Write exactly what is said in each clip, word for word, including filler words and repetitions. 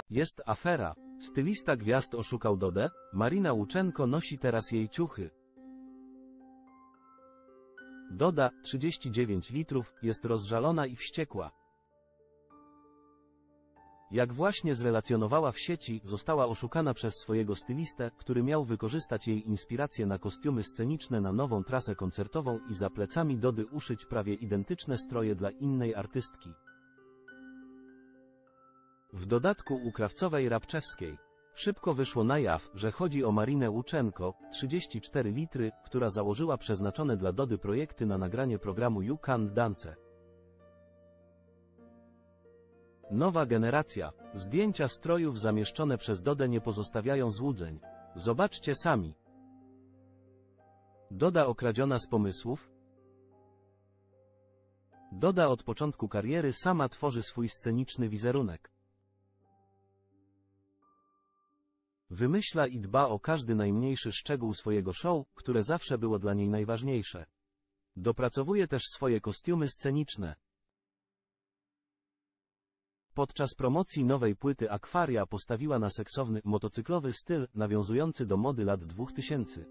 Jest afera. Stylista gwiazd oszukał Dodę? Marina Łuczenko nosi teraz jej ciuchy. Doda, trzydzieści dziewięć litrów, jest rozżalona i wściekła. Jak właśnie zrelacjonowała w sieci, została oszukana przez swojego stylistę, który miał wykorzystać jej inspirację na kostiumy sceniczne na nową trasę koncertową i za plecami Dody uszyć prawie identyczne stroje dla innej artystki. W dodatku u krawcowej Rabczewskiej. Szybko wyszło na jaw, że chodzi o Marinę Łuczenko, trzydzieści cztery litry, która założyła przeznaczone dla Dody projekty na nagranie programu You Can Dance. Nowa generacja. Zdjęcia strojów zamieszczone przez Dodę nie pozostawiają złudzeń. Zobaczcie sami. Doda okradziona z pomysłów? Doda od początku kariery sama tworzy swój sceniczny wizerunek. Wymyśla i dba o każdy najmniejszy szczegół swojego show, które zawsze było dla niej najważniejsze. Dopracowuje też swoje kostiumy sceniczne. Podczas promocji nowej płyty Akwaria postawiła na seksowny, motocyklowy styl, nawiązujący do mody lat dwutysięcznych.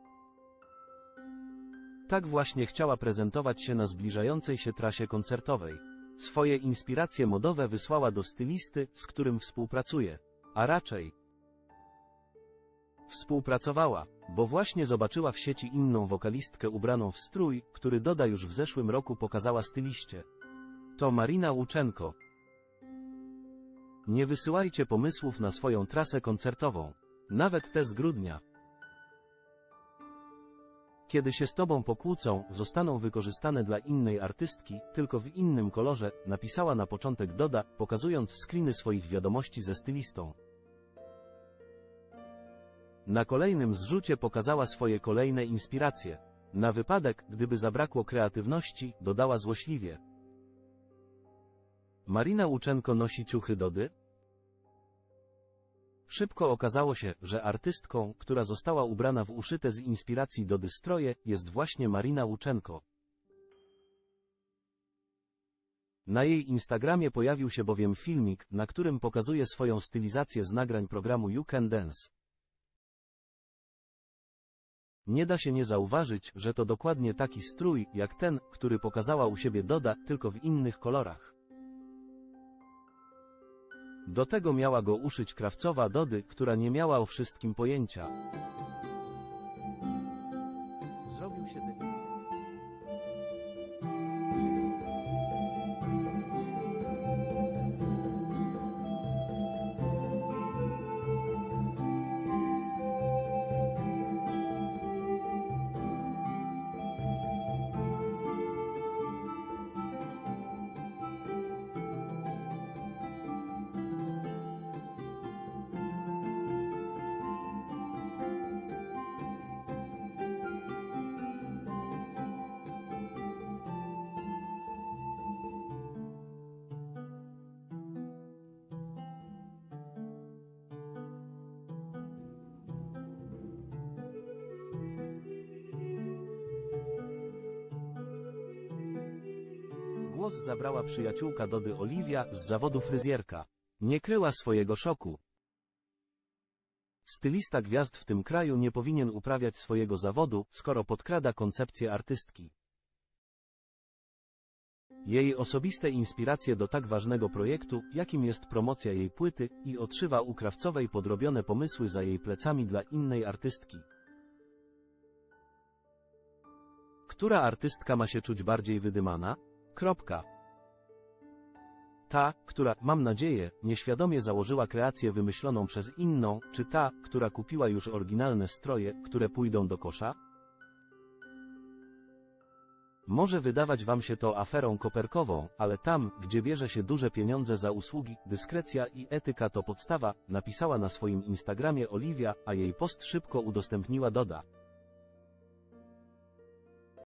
Tak właśnie chciała prezentować się na zbliżającej się trasie koncertowej. Swoje inspiracje modowe wysłała do stylisty, z którym współpracuje. A raczej współpracowała, bo właśnie zobaczyła w sieci inną wokalistkę ubraną w strój, który Doda już w zeszłym roku pokazała styliście. To Marina Łuczenko. Nie wysyłajcie pomysłów na swoją trasę koncertową. Nawet te z grudnia. Kiedy się z tobą pokłócą, zostaną wykorzystane dla innej artystki, tylko w innym kolorze, napisała na początek Doda, pokazując screeny swoich wiadomości ze stylistą. Na kolejnym zrzucie pokazała swoje kolejne inspiracje. Na wypadek, gdyby zabrakło kreatywności, dodała złośliwie. Marina Łuczenko nosi ciuchy Dody? Szybko okazało się, że artystką, która została ubrana w uszyte z inspiracji Dody stroje, jest właśnie Marina Łuczenko. Na jej Instagramie pojawił się bowiem filmik, na którym pokazuje swoją stylizację z nagrań programu You Can Dance. Nie da się nie zauważyć, że to dokładnie taki strój, jak ten, który pokazała u siebie Doda, tylko w innych kolorach. Do tego miała go uszyć krawcowa Dody, która nie miała o wszystkim pojęcia. Zrobił się debil. Głos zabrała przyjaciółka Dody Oliwia z zawodu fryzjerka. Nie kryła swojego szoku. Stylista gwiazd w tym kraju nie powinien uprawiać swojego zawodu, skoro podkrada koncepcję artystki. Jej osobiste inspiracje do tak ważnego projektu, jakim jest promocja jej płyty, i odszywa u krawcowej podrobione pomysły za jej plecami dla innej artystki. Która artystka ma się czuć bardziej wydymana? Kropka. Ta, która, mam nadzieję, nieświadomie założyła kreację wymyśloną przez inną, czy ta, która kupiła już oryginalne stroje, które pójdą do kosza? Może wydawać wam się to aferą koperkową, ale tam, gdzie bierze się duże pieniądze za usługi, dyskrecja i etyka to podstawa, napisała na swoim Instagramie Oliwia, a jej post szybko udostępniła Doda.